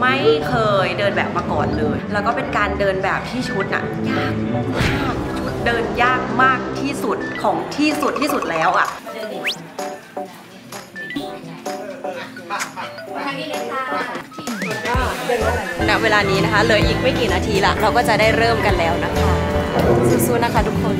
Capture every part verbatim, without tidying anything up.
ไม่เคยเดินแบบมาก่อนเลยแล้วก็เป็นการเดินแบบที่ชุดน่ะยากมากชุดเดินยากมากที่สุดของที่สุดที่สุดแล้วอ่ะณเวลานี้นะคะเหลืออีกไม่กี่นาทีละเราก็จะได้เริ่มกันแล้วนะคะสู้ๆนะคะทุกคน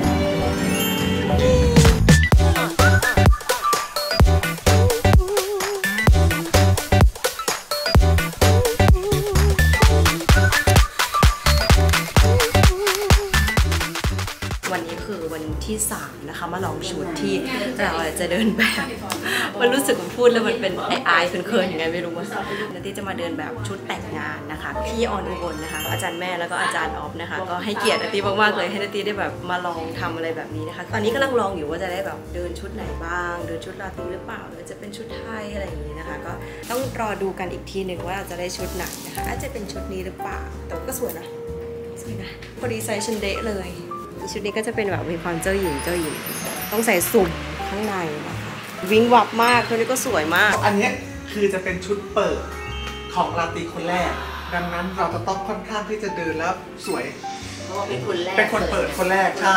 วันนี้คือวันที่สามนะคะมาลองชุดที่เราจะเดินแบบมันรู้สึกว่าพูดแล้วมันเป็นไอายเขินๆยังไงไม่รู้ว่านันที่จะมาเดินแบบชุดแต่งงานนะคะพี่ออนอุบลนะคะอาจารย์แม่แล้วก็อาจารย์ออฟนะคะก็ให้เกียรตินันที่มากๆเลยให้นันที่ได้แบบมาลองทำอะไรแบบนี้นะคะตอนนี้กำลังลองอยู่ว่าจะได้แบบเดินชุดไหนบ้างเดินชุดราตรีหรือเปล่าหรือจะเป็นชุดไทยอะไรอย่างนี้นะคะก็ต้องรอดูกันอีกทีหนึ่งว่าจะได้ชุดไหนนะคะอาจจะเป็นชุดนี้หรือเปล่าแต่ก็สวยนะสวยนะพอดีไซส์ชันเดะเลยชุดนี้ก็จะเป็นแบบมีความเจ้าหญิงเจ้าหญิงต้องใส่สุ่มข้างในนะคะวิงวับมากชุดนี้ก็สวยมากอันนี้คือจะเป็นชุดเปิดของราตรีคนแรกดังนั้นเราจะต้องค่อนข้างที่จะเดินแล้วสวยเป็นคนแรกเป็นคนเปิดคนแรกใช่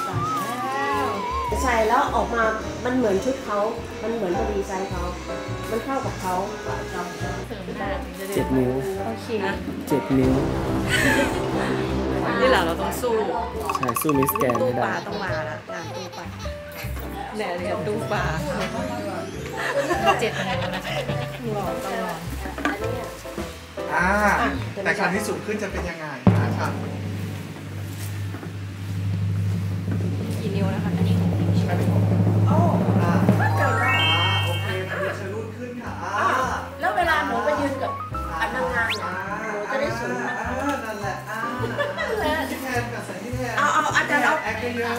ใส่แล้วออกมามันเหมือนชุดเขามันเหมือนพอดีไซส์เขามันเข้ากับเขาเจ็ดนิ้วโอเคเจ็ดนิ้วนี่แหละเราต้องสู้ใช่สู้มิสแกรนด์ไม่ได้ตู้ปลาต้องมาละงานตู้ปลาเนี่ยเรียนตู้ปลาเจ็ดนิ้วนะหล่อต้องลองอ่าแต่การที่สูงขึ้นจะเป็นยังไงนะครับกี่นิ้วนะคะอันนี้ของอันนี้ของโอ้อ่าโอเคมันจะรุ่นขึ้นค่ะแล้วเวลาหนูไปยืนกับอันนางงามเนี่ยหนูจะได้สูงนะนั่นแหละอ่าที่แทนกับใส่ที่แทนเอาเอาอาจารย์เอาแอคเยอะ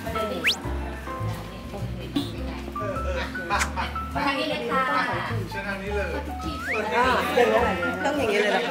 เออเออมามาทางนี้เลยค่ะเชิญทางนี้เลยต้องอย่างนี้เลยเหรอ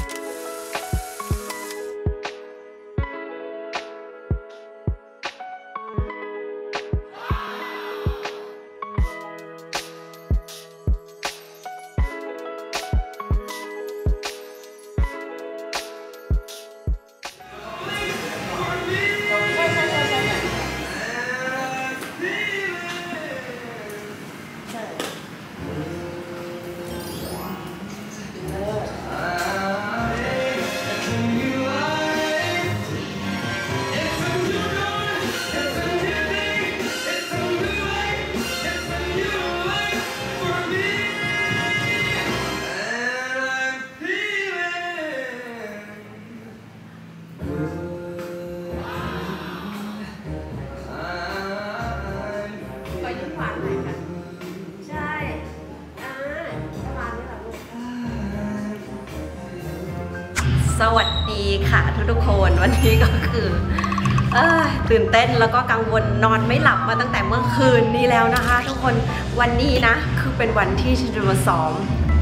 สวัสดีค่ะทุกๆคนวันนี้ก็คือเออตื่นเต้นแล้วก็กังวลนอนไม่หลับมาตั้งแต่เมื่อคืนนี้แล้วนะคะทุกคนวันนี้นะคือเป็นวันที่ฉันจะมาซ้อม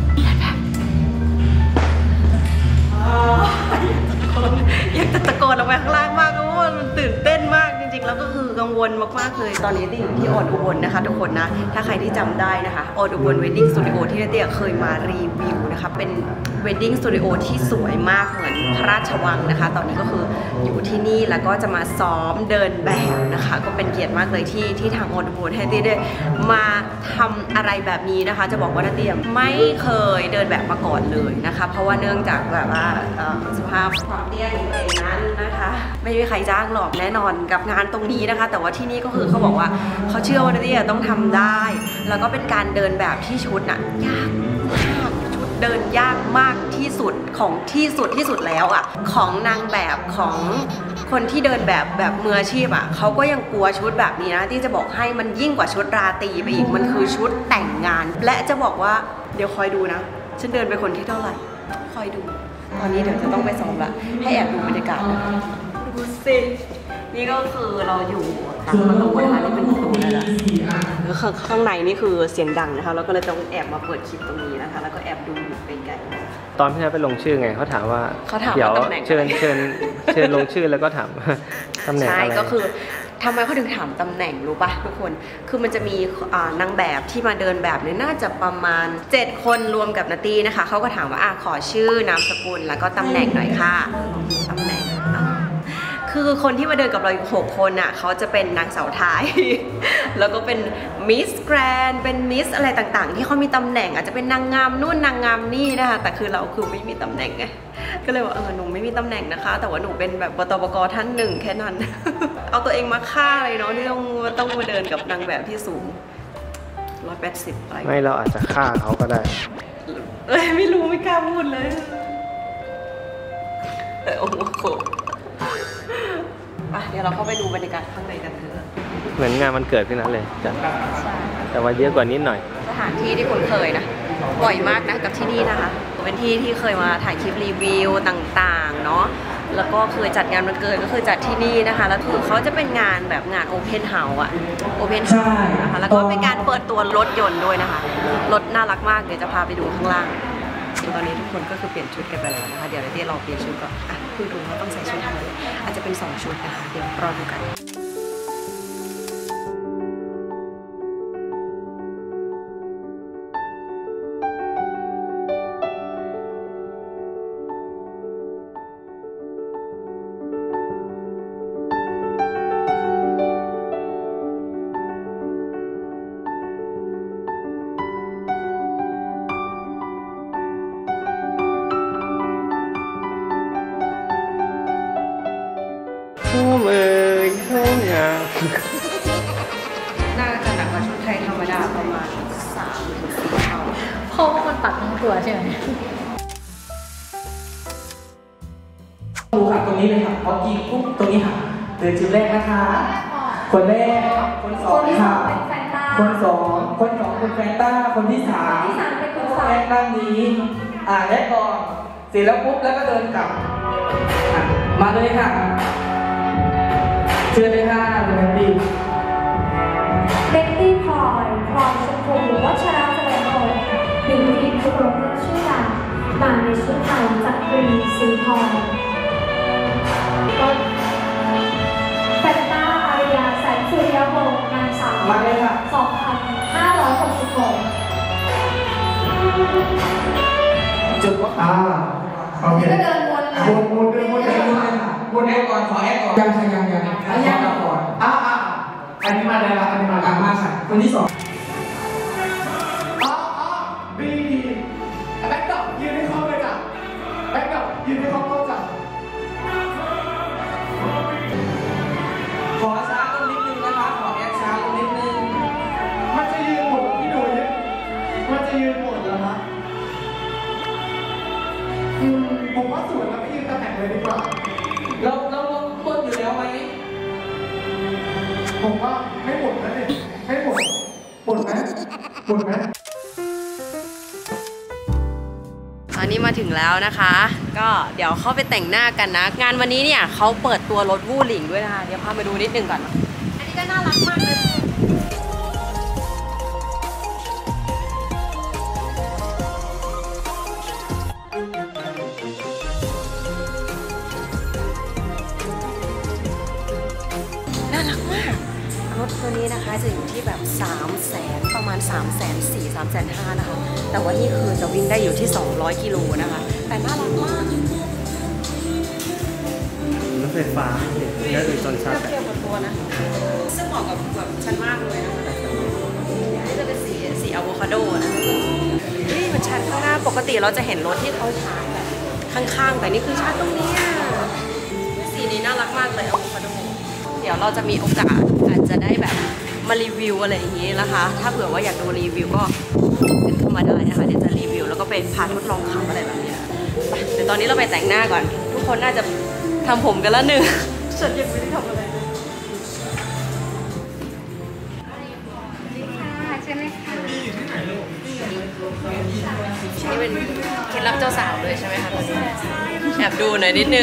อยากจะตะโกนออกไปข้างล่างมากเพราะว่ามันตื่นเต้นมากจริงๆแล้วก็คือกังวลมากๆเลยตอนนี้ที่อยู่ที่ออดอุบลนะคะทุกคนนะถ้าใครที่จำได้นะคะออดอุบลเวดดิ้งสตูดิโอที่เตี้ยเคยมารีวิวนะคะเป็นเวดดิ้งสตูดิโอที่สวยมากเหมือนพระราชวังนะคะตอนนี้ก็คืออยู่ที่นี่แล้วก็จะมาซ้อมเดินแบบนะคะก็เป็นเกียรติมากเลยที่ที่ทางออดอุบลให้เตี้ยได้มาทำอะไรแบบนี้นะคะจะบอกว่าเตี้ยไม่เคยเดินแบบมาก่อนเลยนะคะเพราะว่าเนื่องจากแบบว่าสภาพความเตี้ยของตัวเองนั้นนะคะไม่มีใครจ้างหรอกแน่นอนกับงานตรงนี้นะคะแต่ว่าที่นี่ก็คือเขาบอกว่าเขาเชื่อว่าเตี้ยต้องทำได้แล้วก็เป็นการเดินแบบที่ชุดน่ะยากมากชุดเดินยากมากที่สุดของที่สุดที่สุดแล้วอ่ะของนางแบบของคนที่เดินแบบแบบมืออาชีพอ่ะเขาก็ยังกลัวชุดแบบนี้นะที่จะบอกให้มันยิ่งกว่าชุดราตรีไปอีกมันคือชุดแต่งงานและจะบอกว่าเดี๋ยวคอยดูนะฉันเดินไปคนที่เท่าไหร่คอยดูตอนนี้เดี๋ยวจะต้องไปซ้อมละให้แอบดูบรรยากาศนะคะดูสินี่ก็คือเราอยู่หลังประตูนะคะนี่เป็นประตูนะแล้วข้างในนี่คือเสียงดังนะคะเราก็เลยต้องแอบมาเปิดคลิปตรงนี้นะคะแล้วก็แอบดูอยู่ไกลๆตอนพี่นัทไปลงชื่อไงเขาถามว่าเขาถามเดี๋ยวตำแหน่งเชิญเชิญเชิญลงชื่อแล้วก็ถามตำแหน่งอะไรใช่ก็คือทำไมเขาถึงถามตำแหน่งรู้ปะทุกคนคือมันจะมีนางแบบที่มาเดินแบบเนี่ยน่าจะประมาณเจ็ดคนรวมกับนาตี้นะคะเขาก็ถามว่าอ่ะขอชื่อนามสกุลแล้วก็ตำแหน่งหน่อยค่ะตำแหน่งคือคนที่มาเดินกับเราอีกหกคนอ่ะเขาจะเป็นนางสาวไทย แล้วก็เป็นมิสแกรนเป็นมิสอะไรต่างๆที่เขามีตำแหน่งอาจจะเป็นนางงามนู่นนางงามนี่นะคะแต่คือเราคือไม่มีตำแหน่งไงก็เลยว่าเออหนูไม่มีตำแหน่งนะคะแต่ว่าหนูเป็นแบบบตบกท่านหนึ่งแค่นั้น เอาตัวเองมาฆ่าเลยเนาะที่ต้องต้องมาเดินกับนางแบบที่สูงร้อยแปดสิบอะไรไม่เราอาจจะฆ่าเขาก็ได้เอ้ยไม่รู้ไม่กล้าพูดเลยเออโอ้โหอ่ะเดี๋ยวเราเข้าไปดูบรรยากาศข้างในกันเถอะเหมือนงานมันเกิดที่นั้นเลยจ้ะแต่ว่าเยอะกว่านิดหน่อยสถานที่ที่คุณเคยนะบ่อยมากนะกับที่นี่นะคะเป็นที่ที่เคยมาถ่ายคลิปรีวิวต่างๆเนาะแล้วก็เคยจัดงานวันเกิดก็คือจัดที่นี่นะคะแล้วคือเขาจะเป็นงานแบบงานโอเพนเฮาส์อะโอเพนเฮาส์นะคะแล้วก็เป็นการเปิดตัวรถยนต์ด้วยนะคะรถน่ารักมากเดี๋ยวจะพาไปดูข้างล่างตอนนี้ทุกคนก็คือเปลี่ยนชุดกันไปแล้วนะคะเดี๋ยวเราจะรอเปลี่ยนชุดก่อนอ่ะคุณดูว่าต้องใส่ชุดอะไรอาจจะเป็นสองชุดนะคะเดี๋ยวรอดูกันโอ้เอ้ยโอ้งาน่าจะหนักกว่าชุดไทยธรรมดาประมาณสามถึงสี่เท่าเพราะว่ามันปักทั้งตัวใช่ไหมดูค่ะตรงนี้เลยค่ะพอกินปุ๊บตรงนี้ค่ะเดินจุดแรกนะคะคนแรกคนสองค่ะคนสองคนสองคนแฟนต้าคนที่สามแฟนด้านนี้อ่าแรกก่อนเสร็จแล้วปุ๊บแล้วก็เดินกลับมาเลยค่ะเชิญเลยค่ะเบนตี้เบนตี้พลอยพลอยชมพูวัชราเจริญพงศ์พิมพ์ทีมทุกโรงเรียนชื่อดังมาในชุดไทยจักรีสีทองแฟนต้าอาริยาแสงสุริยวงศ์นางสาวมาเลยค่ะสองพันห้าร้อยหกสิบหกจุดว่าอ่าโอเคก็เดินวนวนวนเดินวนเดินวนเลยค่ะวนแอร์ก่อนขอแอร์ก่อนยังยังยังยังยังก่อนอ่าอ่าอันนี้มาแล้วอันนี้มาแล้วมาค่ะคนที่สองอ๋ออ๋อบีดีแบ็คดอกยืนให้เขาเลยจ้ะแบ็คดอกยืนให้เขาจ้ะขอช้าตรงนิดนึงนะคะขอแอร์ช้าตรงนิดนึงมันจะยืนหมดพี่หนุ่ยมันจะยืนหมดแล้วนะอืมผมว่าสวยแล้วไม่ยืนตำแหน่งเลยดีกว่าเราเราลงบนอยู่แล้วไหมผมว่าไม่หมดนะเนี่ยไม่หมดหมดไหมหมดไหมตอนนี้มาถึงแล้วนะคะก็เดี๋ยวเข้าไปแต่งหน้ากันนะงานวันนี้เนี่ยเขาเปิดตัวรถวู่หลิงด้วยนะคะเดี๋ยวพาไปดูนิดนึงก่อนอันนี้ก็น่ารักมากเลยน่ารักมากรถตัวนี้นะคะจะอยู่ที่แบบ3 0 0 0 0ประมาณ สามแสนสี่ สามแสนห้า นะคะแต่ว่านี่คือจะวิ่งได้อยู่ที่สองร้อยกิโลนะคะแต่น่ารักมากรถไฟฟ้าแล้วโดยจนชาติเทียบกับตัวนะซึ่งเหมาะกับแบบฉันมากเลยนะคะนี่จะเป็นสีสีอะโวคาโดนะนี่มันชัดข้างหน้าปกติเราจะเห็นรถที่เขาชาร์จแบบข้างๆแต่นี่คือชาร์จตรงนี้สีนี้น่ารักมากเลยอะโวคาโดเดี๋ยวเราจะมีโอกาสอาจจะได้แบบมารีวิวอะไรอย่างนี้นะคะถ้าเผื่อว่าอยากดูรีวิวก็เข้ามาได้นะคะเดี๋ยวจะรีวิวแล้วก็ไปพาทดลองขับอะไรแบบนี้นะไปเดี๋ยวตอนนี้เราไปแต่งหน้าก่อนทุกคนน่าจะทำผมกันแล้วหนึ่งฉันยังไม่ได้ทำอะไรเลยใช่ไหมคะนี่เป็นเคล็ดลับเจ้าสาวเลยใช่ไหมคะตอนนี้แอบดูหน่อยนิดนึง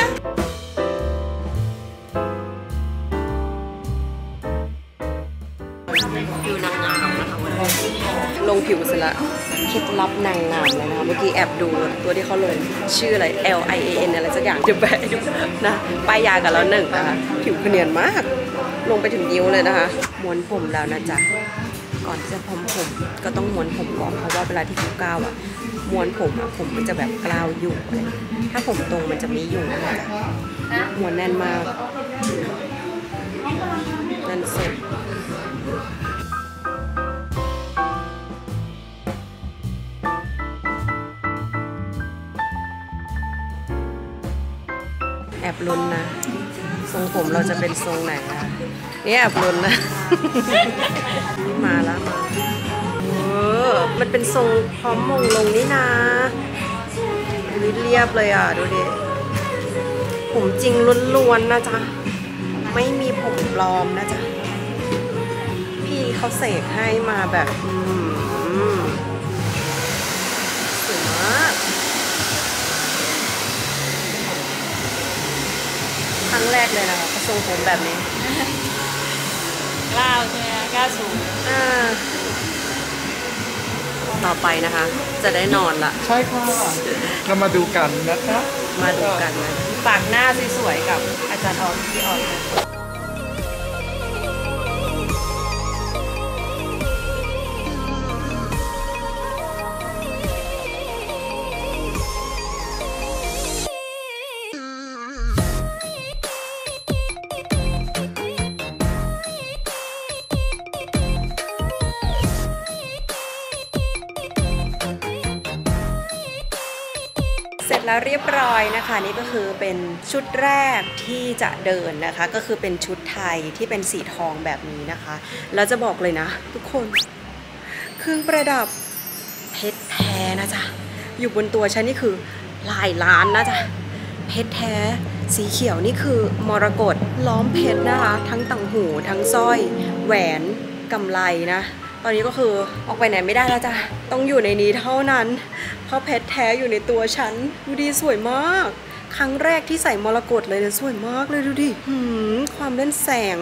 ผิวนางงามนะคะลงผิวเสร็จแล้วเคล็ดลับนางงามเลยนะคะเมื่อกี้แอบดูตัวที่เขาลงชื่ออะไร L I A N อะไรสักอย่างจะแปะดูนะป้ายยากันแล้วหนึ่งนะคะผิวเนียนมากลงไปถึงนิ้วเลยนะคะม้วนผมแล้วนะจ๊ะก่อนที่จะพรมผมก็ต้องม้วนผมก่อนเพราะว่าเวลาที่เขาก้าวอ่ะม้วนผมอ่ะผมมันจะแบบกล้าวอยู่เลยถ้าผมตรงมันจะไม่อยู่นะจ๊ะม้วนแน่นมากแน่นสุดแอบลุ้นนะทรงผมเราจะเป็นทรงไหนอะนี่แอบลุ้นนะ มาแล้วมาเออมันเป็นทรงพร้อมมงลงนี่นะเรียบเลยอ่ะดูดิผมจริงล้วนๆนะจ๊ะไม่มีผมปลอมนะจ๊ะพี่เขาเสกให้มาแบบอืมสวยมากครั้งแรกเลยนะคะทรงผมแบบนี้กล้าวใช่ไหมกล้าสูงอ่าต่อไปนะคะ จะได้นอนละใช่ค่ะเรามาดูกันนะคะมาดูกันนะปากหน้าสวยๆกับอาจารย์ออมพี่ออมนะเสร็จแล้วเรียบร้อยนะคะนี่ก็คือเป็นชุดแรกที่จะเดินนะคะก็คือเป็นชุดไทยที่เป็นสีทองแบบนี้นะคะแล้วจะบอกเลยนะทุกคนเครื่องประดับเพชรแท้นะจ๊ะอยู่บนตัวฉันนี่คือหลายล้านนะจ๊ะเพชรแท้สีเขียวนี่คือมรกตล้อมเพชรนะคะทั้งต่างหูทั้งสร้อยแหวนกำไลนะตอนนี้ก็คือออกไปไหนไม่ได้แล้วจ้ะต้องอยู่ในนี้เท่านั้นเพราะเพชรแท้อยู่ในตัวฉันดูดีสวยมากครั้งแรกที่ใส่มรกตเลยเนี่ยสวยมากเลยดูดิหืมความเล่นแสง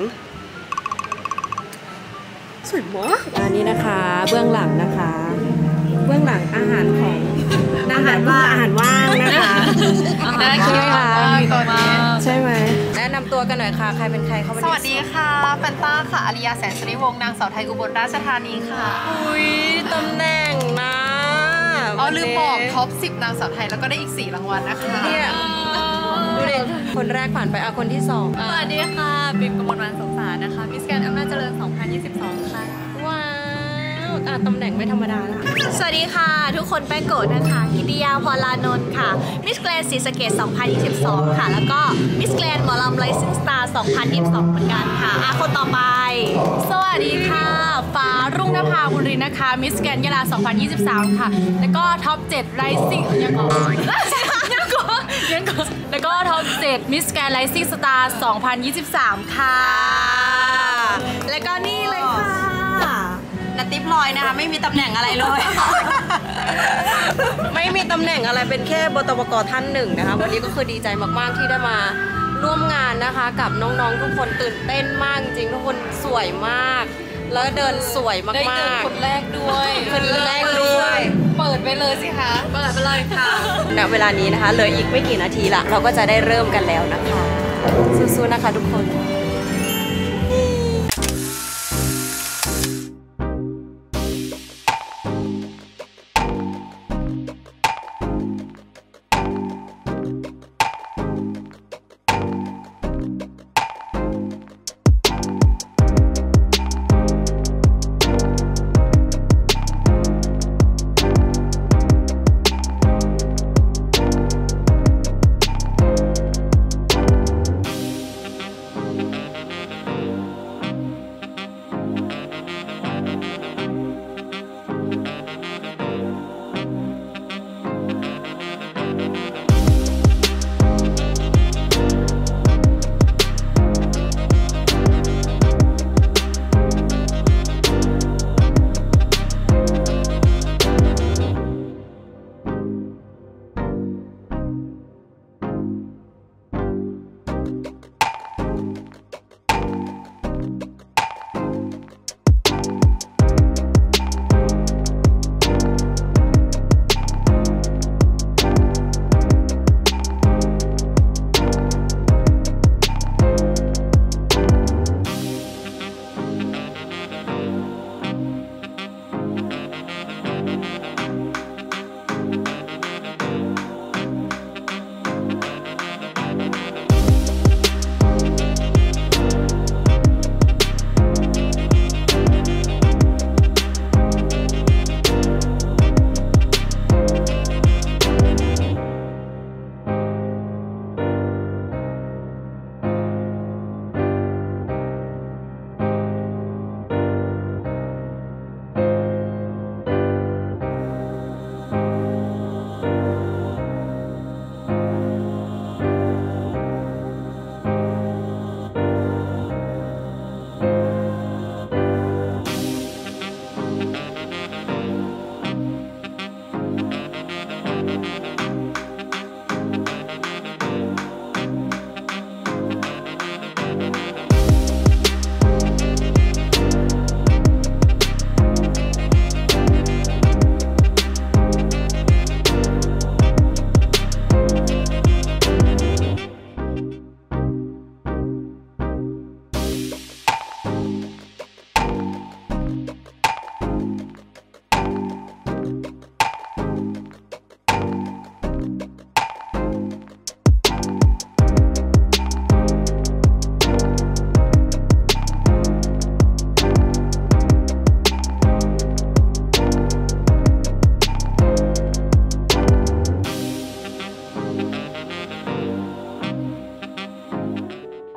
สวยมากอันนี้นะคะเบื้องหลังนะคะเบื้องหลังอาหารของอาหารว่างอาหารว่างนะคะใช่ไหมคะใช่ไหมแนะนำตัวกันหน่อยค่ะใครเป็นใครเข้ามาสวัสดีค่ะแฟนต้าค่ะอาริยาแสนสิริวงศ์นางสาวไทยอุบลราชธานีค่ะอุ้ยตำแหน่งนะอ๋อลืมบอกท็อปสิบนางสาวไทยแล้วก็ได้อีกสี่รางวัลนะคะเนี่ยดูดิคนแรกผ่านไปเอาคนที่สองสวัสดีค่ะบิ๊มกมลวรรณสงสารนะคะมิสแกรนด์อำนาจเจริญสองพันยี่สิบสองค่ะว้าวอ่ะตำแหน่งไม่ธรรมดาละสวัสดีค่ะทุกคนแป้งโกดนะคะฮิดิยาพรลานนท์ค่ะมิสแกรนด์ศรีสะเกษสองพันยี่สิบสองค่ะแล้วก็มิสแกรนด์หมอลำไลซิ่งสตาร์สองพันยี่สิบสองเหมือนกันค่ะอ่ะคนต่อไปสวัสดีค่ะฟ้ารุ่งนภาบุญรินนะคะมิสแกรนด์ยะลาสองพันยี่สิบสามค่ะแล้วก็ท็อปเจ็ดไรซิ่งยังก่อนยังก่อนยังก่อนแล้วก็ท็อปเจ็ดมิสแกรนด์ไลซิ่งสตาร์สองพันยี่สิบสามค่ะแล้วก็นี่เลยค่ะนัตติพลอยนะคะไม่มีตำแหน่งอะไรเลย ไม่มีตำแหน่งอะไรเป็นแค่บตบก.ท่านหนึ่งนะคะวันนี้ก็คือดีใจมากๆที่ได้มาร่วมงานนะคะกับน้องๆทุกคนตื่นเต้นมากจริงทุกคนสวยมากแล้วเดินสวยมากๆได้เดินคนแรกด้วยคนแรกด้วยเปิดไปเลยสิคะเปิดไปเลยค่ะณเวลานี้นะคะเหลืออีกไม่กี่นาทีละเราก็จะได้เริ่มกันแล้วนะคะสู้ๆนะคะทุกคน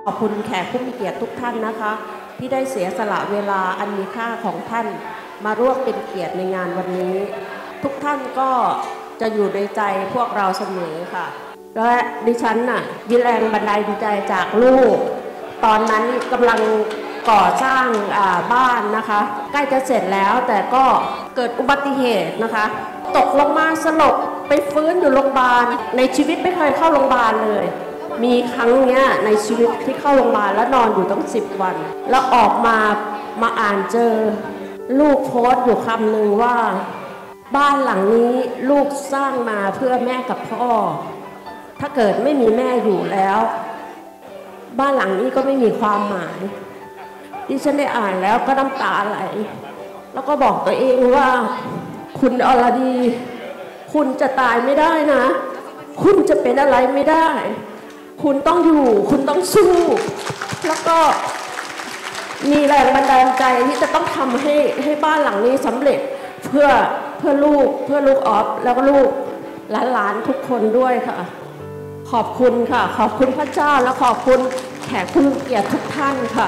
ขอบคุณแขกผู้มีเกียรติทุกท่านนะคะ ที่ได้เสียสละเวลาอันมีค่าของท่านมาร่วมเป็นเกียรติในงานวันนี้ ทุกท่านก็จะอยู่ในใจพวกเราเสมอค่ะและดิฉันน่ะมีแรงบันดาลใจจากลูกตอนนั้นกำลังก่อสร้างบ้านนะคะใกล้จะเสร็จแล้วแต่ก็เกิดอุบัติเหตุนะคะตกลงมาสลบไปฟื้นอยู่โรงพยาบาลในชีวิตไม่เคยเข้าโรงพยาบาลเลยมีครั้งเนี้ยในชีวิตที่เข้าโรงพยาบาลแล้วนอนอยู่ตั้งสิบวันแล้วออกมามาอ่านเจอลูกโพสต์อยู่คำหนึ่งว่าบ้านหลังนี้ลูกสร้างมาเพื่อแม่กับพ่อถ้าเกิดไม่มีแม่อยู่แล้วบ้านหลังนี้ก็ไม่มีความหมายที่ฉันได้อ่านแล้วก็น้ำตาไหลแล้วก็บอกตัวเองว่าคุณอรดีคุณจะตายไม่ได้นะคุณจะเป็นอะไรไม่ได้คุณต้องอยู่คุณต้องสู้แล้วก็มีแรงบันดาลใจที่จะต้องทำให้ให้บ้านหลังนี้สำเร็จเพื่อเพื่อลูกเพื่อลูกออฟแล้วก็ลูกหลานๆทุกคนด้วยค่ะขอบคุณค่ะขอบคุณพระเจ้าและขอบคุณแขกผู้มีเกียรติทุกท่านค่ะ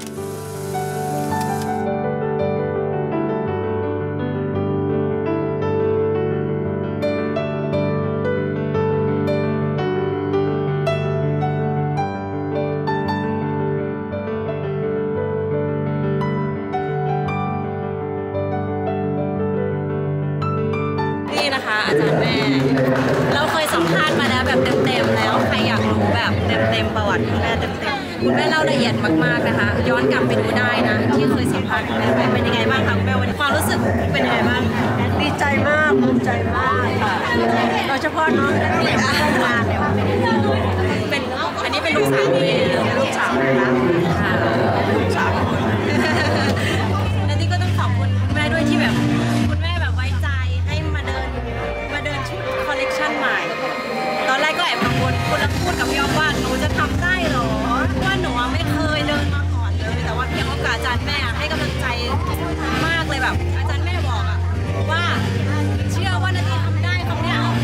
นี่นะคะอาจารย์แม่เราเคยสัมภาษณ์มาแล้วแบบเต็มๆแล้วใครอยากรู้แบบเต็มๆประวัติคุณแม่เต็มๆคุณแม่เล่าละเอียดมากๆนะคะย้อนกลับไปดูได้นะที่เคยสัมภาษณ์คุณแม่ไปเป็นยังไงบ้างคะคุณแม่วันนี้ความรู้สึกเป็นยังไงบ้างดีใจมากภูมิใจมากค่ะโดยเฉพาะน้องที่ได้มาร่วมงานในวันนี้เป็นอันนี้เป็นลูกสาวนี่เป็นลูกสาวนะคะค่ะเป็นลูกสาวและนี่ก็ต้องขอบคุณคุณแม่ด้วยที่แบบคุณแม่แบบไว้ใจให้มาเดินมาเดินชุดคอลเลกชันใหม่ตอนแรกก็แอบกังวลคุณพูดกับพี่อ๊อฟว่าหนูจะทำได้หรอว่าหนูไม่เคยเดินมาก่อนเลยแต่ว่าพี่อ๊อฟกับอาจารย์แม่ให้กำลังใจมากเลยแบบอาจารย์แม่บอกอะว่าเชื่อว่านาทีทำได้คำนี้รู้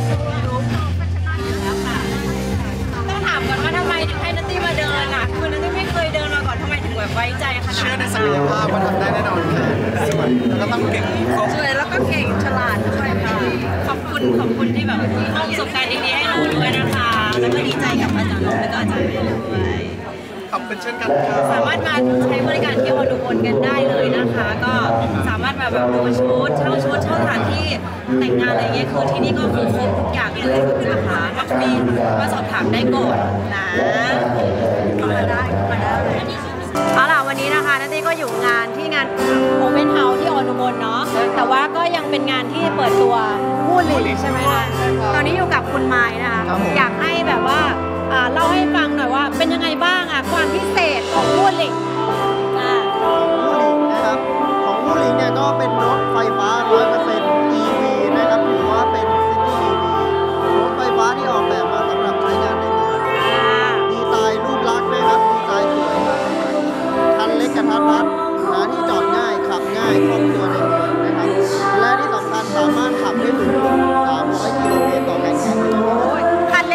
แล้วค่ะต้องถามก่อนว่าทำไมถึงให้นาทีมาเดินอะคือนาทีไม่เคยเดินมาก่อนทำไมถึงแบบไว้ใจขนาดนั้นเชื่อในศักยภาพว่าทำได้แน่นอนค่ะสวยแล้วก็ต้องเก่งสวยแล้วก็เก่งฉลาดด้วยค่ะขอบคุณขอบคุณที่แบบมอบประสบการณ์ดีๆให้หนูด้วยนะคะแล้วก็ดีใจกับอาจารย์แล้วก็อาจารย์ด้วยขอบคุณเช่นกันค่ะสามารถมาใช้บริการที่ออดูบนกันได้เลยนะคะก็สามารถมาแบบดูชุดเช่าชุดเช่าสถานที่แต่งงานอะไรเงี้ยคือที่นี่ก็คือครบทุกอย่างเลยนะคะก็มีมาสอบถามได้ก่อนนะมาได้มาได้เอาล่ะวันนี้นะคะนัตตี้ก็อยู่งานที่งานโอเปนเฮาส์ที่ออดูบนเนาะแต่ว่าก็ยังเป็นงานที่เปิดตัวมูลลิใช่ไหมคะตอนนี้อยู่กับคุณไม้นะคะอยากให้แบบว่าเล่าให้ฟังหน่อยว่าเป็นยังไงบ้างอ่ะความพิเศษของมูลลิอ่ามูลิงนะครับของมูลิงเนี่ยก็เป็นรถไฟฟ้า ร้อยเปอร์เซ็นต์ อี วี นะครับถือว่าเป็นซิตี้ อี วี รถไฟฟ้าที่ออกแบบมาสำหรับใช้งานในเมืองดีไซน์รูปลักษณ์นะครับดีไซน์สวยคันเล็กกระทัดรัดหาที่จอดง่ายขับง่ายคล่องตัวในเมืองนะครับและที่สำคัญสามารถขับได้ถึงสามร้อยกิโลเมตรต่อแรงม้าคัน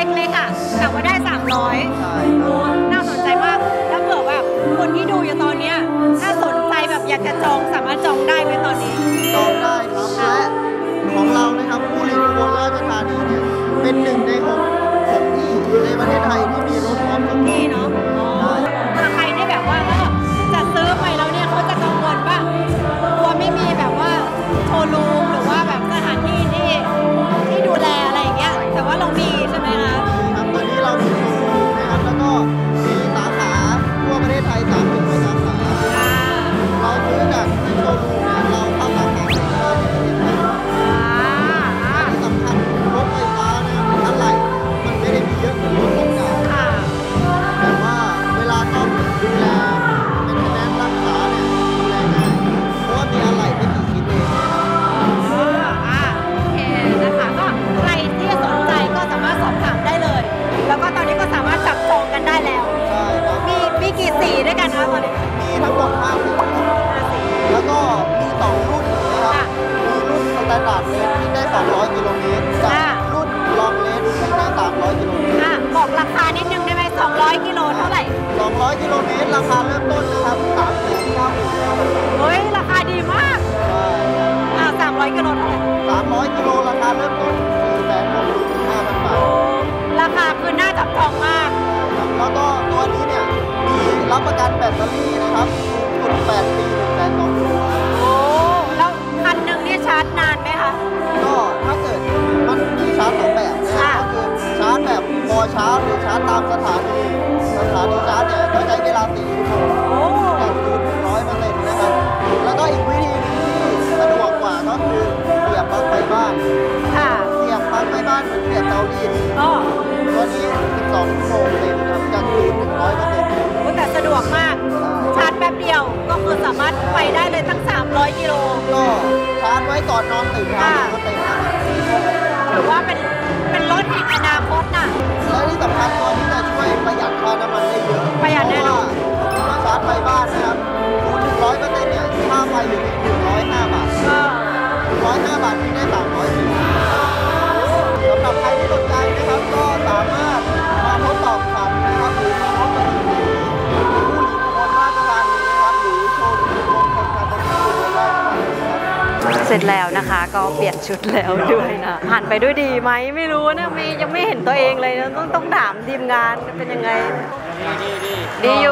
ตเตอรี่นะครับสูงสุดแปดปีหนึ่งแสนสองหมื่นโอ้แล้วคันหนึ่งเนี่ยชาร์จนานไหมคะก็ถ้าเกิดมันมีชาร์จสองแบบนะครับก็คือชาร์จแบบพอชาร์จหรือชาร์จตามสถานีสถานีชาร์จเนี่ยก็ใช้เวลาสี่ชั่วโมงจากศูนย์ถึงร้อยเปอร์เซ็นต์นะครับแล้วก็อีกวิธีหนึงที่สะดวกกว่าก็คือเสียบปลั๊กไฟบ้านค่ะเสียบปลั๊กไฟบ้านเหมือนเสียบเตารีดอ๋อตัวนี้สิบสองชั่วโมงเต็มครับจากศูนย์ถึงร้อยเปอร์เซ็นต์แต่สะดวกมาก ชาร์จแป๊บเดียวก็คือสามารถไปได้เลยทั้งสามร้อยกิโลก็ชาร์จไว้ก่อนนอนตื่นเช้าก็เต็มแล้วถือว่าเป็นเป็นรถแห่งอนาคตน่ะและที่สำคัญตัวนี้จะช่วยประหยัดค่าน้ำมันได้เยอะประหยัดแน่นอนเพราะว่าชาร์จไฟบ้านนะครับศูนย์ถึงร้อยเปอร์เซ็นต์เนี่ยค่าไฟอยู่ที่หนึ่งร้อยห้าบาทก็หนึ่งร้อยห้าบาทที่ได้สามร้อยกิโลสำหรับใครที่สนใจนะครับก็สามารถมาทดสอบขับนะครับหรือมาพบกับผู้หญิงคนมาตรฐานนี้นะครับหรือโชว์รูมคนการตัดสินใจได้นะครับเสร็จแล้วนะคะก็เปลี่ยนชุดแล้วด้วยนะผ่านไปด้วยดีไหมไม่รู้นะไม่ยังไม่เห็นตัวเองเลยนะต้องต้องถามทีมงานเป็นยังไงดีอยู่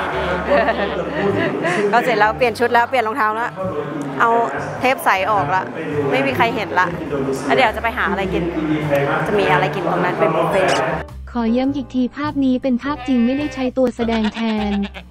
ก็เสร็จแล้วเปลี่ยนชุดแล้วเปลี่ยนรองเท้าแล้วเอาเทปใสออกละไม่มีใครเห็นละแล้วเดี๋ยวจะไปหาอะไรกินจะมีอะไรกินตรงนั้นเป็นบุฟเฟ่ต์ขอย้ำอีกทีภาพนี้เป็นภาพจริงไม่ได้ใช้ตัวแสดงแทน